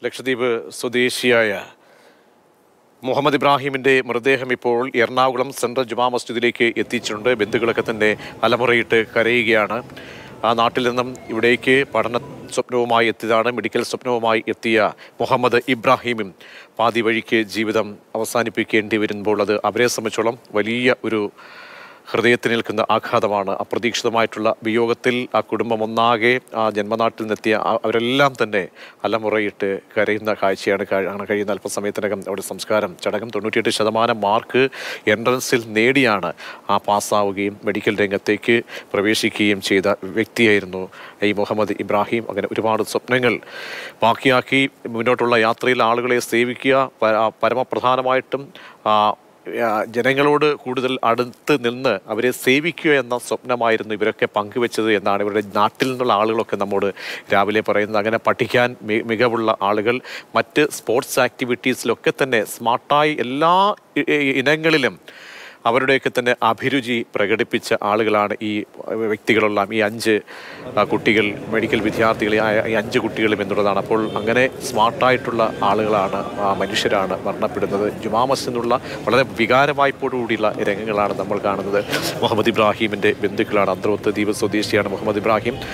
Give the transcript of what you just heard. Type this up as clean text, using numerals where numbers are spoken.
ലക്ഷദ്വീപ് സ്വദേശിയായ മുഹമ്മദ് ഇബ്രാഹിമിൻ്റെ മൃതദേഹം ഇപ്പോൾ എറണാകുളം സെൻട്രൽ ജുമാ മസ്ജിദിലേക്ക് എത്തിച്ചിട്ടുണ്ട്. ബന്ധുക്കളൊക്കെ തന്നെ അലമുറയിട്ട് കരയുകയാണ്. ആ നാട്ടിൽ നിന്നും ഇവിടേക്ക് പഠന സ്വപ്നവുമായി എത്തിയതാണ്. മെഡിക്കൽ സ്വപ്നവുമായി എത്തിയ മുഹമ്മദ് ഇബ്രാഹിമും പാതി വഴിക്ക് ജീവിതം അവസാനിപ്പിക്കേണ്ടി വരുമ്പോൾ അത് അവരെ സംബന്ധിച്ചോളം വലിയ ഒരു ഹൃദയത്തിനേൽക്കുന്ന ആഘാതമാണ്. അപ്രതീക്ഷിതമായിട്ടുള്ള വിയോഗത്തിൽ ആ കുടുംബം ഒന്നാകെ ആ ജന്മനാട്ടിൽ നിന്നെത്തിയ അവരെല്ലാം തന്നെ അലമുറയിട്ട് കരയുന്ന കാഴ്ചയാണ് കാണാൻ കഴിയുന്ന. അല്പസമയത്തിനകം അവിടെ സംസ്കാരം ചടങ്ങും. 98% മാർക്ക് എൻട്രൻസിൽ നേടിയാണ് ആ പാസ്സാവുകയും മെഡിക്കൽ രംഗത്തേക്ക് പ്രവേശിക്കുകയും ചെയ്ത വ്യക്തിയായിരുന്നു ഈ മുഹമ്മദ് ഇബ്രാഹിം. അങ്ങനെ ഒരുപാട് സ്വപ്നങ്ങൾ ബാക്കിയാക്കി മുന്നോട്ടുള്ള യാത്രയിൽ ആളുകളെ സേവിക്കുക, പരമപ്രധാനമായിട്ടും ജനങ്ങളോട് കൂടുതൽ അടുത്ത് നിന്ന് അവരെ സേവിക്കുക എന്ന സ്വപ്നമായിരുന്നു ഇവരൊക്കെ പങ്കുവെച്ചത് എന്നാണ് ഇവരുടെ നാട്ടിൽ നിന്നുള്ള ആളുകളൊക്കെ നമ്മോട് രാവിലെ പറയുന്നത്. അങ്ങനെ പഠിക്കാൻ മികവുള്ള ആളുകൾ, മറ്റ് സ്പോർട്സ് ആക്ടിവിറ്റീസിലൊക്കെ തന്നെ സ്മാർട്ടായി എല്ലാ ഇനങ്ങളിലും അവരുടെയൊക്കെ തന്നെ അഭിരുചി പ്രകടിപ്പിച്ച ആളുകളാണ് ഈ വ്യക്തികളെല്ലാം. ഈ 5 കുട്ടികൾ, മെഡിക്കൽ വിദ്യാർത്ഥികൾ, ഈ 5 കുട്ടികളും എന്നുള്ളതാണ്. അപ്പോൾ അങ്ങനെ സ്മാർട്ടായിട്ടുള്ള ആളുകളാണ്, മനുഷ്യരാണ് മരണപ്പെടുന്നത്. ജുമാ മസ്ജിദിൽ നിന്നുള്ള വളരെ വികാരവായ്പോടുകൂടിയുള്ള രംഗങ്ങളാണ് നമ്മൾ കാണുന്നത്. മുഹമ്മദ് ഇബ്രാഹിമിൻ്റെ ബന്ധുക്കളാണ്. അന്ത്രോത്ത് ദ്വീപ് സ്വദേശിയാണ് മുഹമ്മദ് ഇബ്രാഹിം.